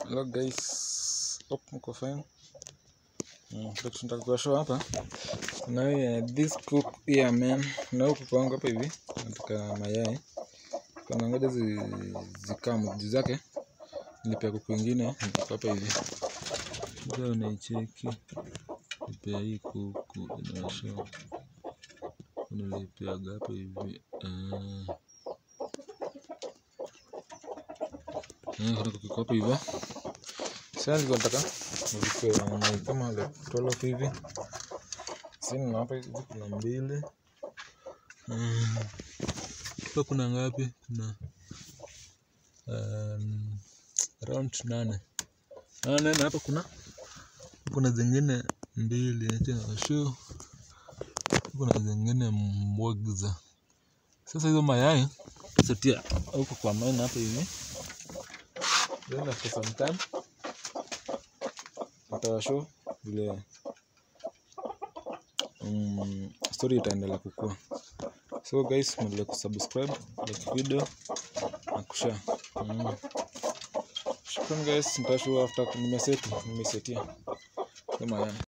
Hello guys, hope mko fine. Tunataka kuwashow hapa. Na this cook here man, na huku kwangu hapa hivi nataka mayai. Kama ngoja zikamu juu zake. Nilipea kuku wengine hapa hivi. Ndio unaicheki. Nilipea hii kuku inawashow. Nilipea hapa hivi. Kuna kuku hapa hivi. Sasa nilikuwa nataka nilipea kama 12 hivi. Sina hapa hivi kuna mbili. Hapa kuna ngapi? Kuna around 8. Na hapa kuna zingine mbili acha show. Kuna zingine mmoja. Sasa hizo mayai tutatia huko kwa maana hapa hivi. Then after some time nitawashow vile story itaendelea kukua. So guys, mwendelee kusubscribe, like video na kushare. Shukrani guys, nitashow after nimesetia kama yani.